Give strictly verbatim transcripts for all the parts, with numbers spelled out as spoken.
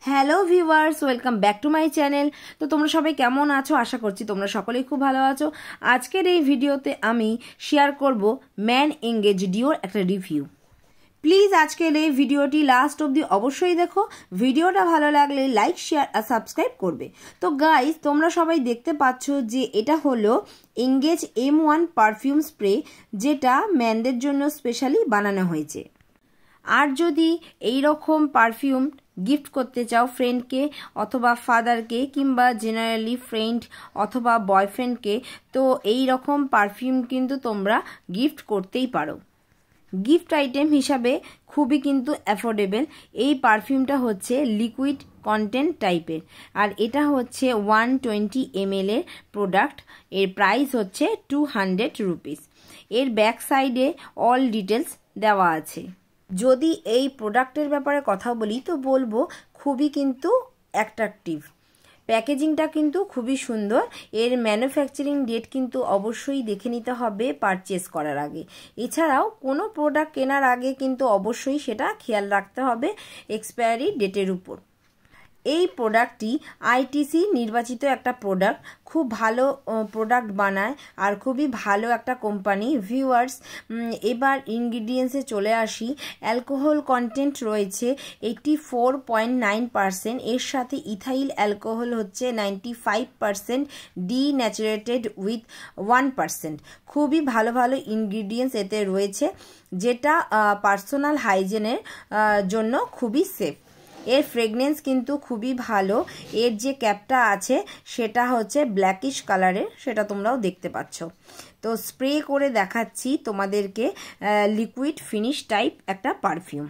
Hello viewers, welcome back to my channel. তো তোমরা সবাই কেমন আছো? আশা করছি তোমরা সকলেই খুব ভালো আছো। আজকের এই ভিডিওতে আমি শেয়ার করব ম্যান এঙ্গেজ ডিওর একটা রিভিউ। প্লিজ আজকের এই ভিডিওটি লাস্ট অবধি অবশ্যই দেখো। ভিডিওটা ভালো লাগলে লাইক, শেয়ার আর সাবস্ক্রাইব করবে। তো গাইস, তোমরা সবাই দেখতে পাচ্ছ যে এটা হলো Engage M one perfume spray, যেটা ম্যানদের জন্য স্পেশালি বানানো হয়েছে। আর যদি এই রকম পারফিউম গিফট করতে চাও ফ্রেন্ডকে অথবা ফাদারকে কিংবা জেনারেলি ফ্রেন্ড অথবা বয়ফ্রেন্ডকে, তো এই রকম পারফিউম কিন্তু তোমরা গিফট করতেই পারো। গিফট আইটেম হিসাবে খুবই কিন্তু অ্যাফোর্ডেবল। এই পারফিউমটা হচ্ছে লিকুইড কন্টেন্ট টাইপের, আর এটা হচ্ছে ওয়ান টোয়েন্টি এম এল এর প্রোডাক্ট। এর প্রাইস হচ্ছে টু হান্ড্রেড রুপিস। এর ব্যাক সাইডে অল ডিটেলস দেওয়া আছে। যদি এই প্রোডাক্টের ব্যাপারে কথা বলি তো বলবো খুবই কিন্তু অ্যাট্রাকটিভ। প্যাকেজিংটা কিন্তু খুবই সুন্দর। এর ম্যানুফ্যাকচারিং ডেট কিন্তু অবশ্যই দেখে নিতে হবে পারচেস করার আগে। এছাড়াও কোনো প্রোডাক্ট কেনার আগে কিন্তু অবশ্যই সেটা খেয়াল রাখতে হবে এক্সপায়ারি ডেটের উপর। এই প্রোডাক্টটি আইটিসি নির্বাচিত একটা প্রোডাক্ট, খুব ভালো প্রোডাক্ট বানায় আর খুবই ভালো একটা কোম্পানি। ভিউয়ার্স, এবার ইনগ্রিডিয়েন্টসে চলে আসি। অ্যালকোহল কন্টেন্ট রয়েছে eighty four point nine percent, এর সাথে ইথাইল অ্যালকোহল হচ্ছে ninety five percent, denatured with one percent. খুবই ভালো ভালো ইনগ্রিডিয়েন্টস এতে রয়েছে, যেটা পার্সোনাল হাইজেনের জন্য খুবই সেফ। এর ফ্রেগনেন্স কিন্তু খুবই ভালো। এর যে ক্যাপটা আছে সেটা হচ্ছে ব্ল্যাকিশ কালারের, সেটা তোমরাও দেখতে পাচ্ছ। তো স্প্রে করে দেখাচ্ছি তোমাদেরকে লিকুইড ফিনিশ টাইপ একটা পারফিউম।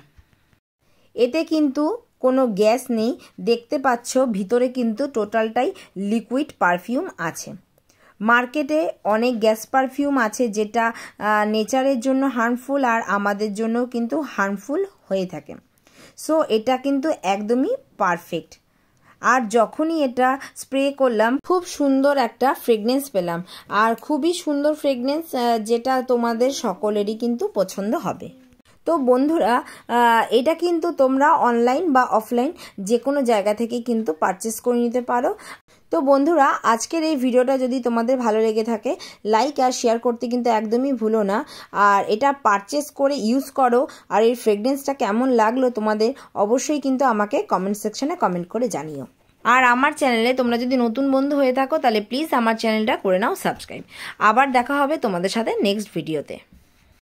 এতে কিন্তু কোনো গ্যাস নেই, দেখতে পাচ্ছ ভিতরে কিন্তু টোটালটাই লিকুইড পারফিউম আছে। মার্কেটে অনেক গ্যাস পারফিউম আছে যেটা নেচারের জন্য হার্মফুল আর আমাদের জন্যও কিন্তু হার্মফুল হয়ে থাকে। সো এটা কিন্তু একদমই পারফেক্ট। আর যখনই এটা স্প্রে করলাম খুব সুন্দর একটা ফ্রেগনেন্স পেলাম, আর খুবই সুন্দর ফ্রেগনেন্স, যেটা তোমাদের সকলেরই কিন্তু পছন্দ হবে। তো বন্ধুরা, এটা কিন্তু তোমরা অনলাইন বা অফলাইন যে কোনো জায়গা থেকে কিন্তু পারচেস করে নিতে পারো। তো বন্ধুরা, আজকের এই ভিডিওটা যদি তোমাদের ভালো লেগে থাকে লাইক আর শেয়ার করতে কিন্তু একদমই ভুলো না। আর এটা পারচেস করে ইউজ করো, আর এর ফ্রেগনেন্সটা কেমন লাগলো তোমাদের অবশ্যই কিন্তু আমাকে কমেন্ট সেকশনে কমেন্ট করে জানিও। আর আমার চ্যানেলে তোমরা যদি নতুন বন্ধু হয়ে থাকো তাহলে প্লিজ আমার চ্যানেলটা করে নাও সাবস্ক্রাইব। আবার দেখা হবে তোমাদের সাথে নেক্সট ভিডিওতে।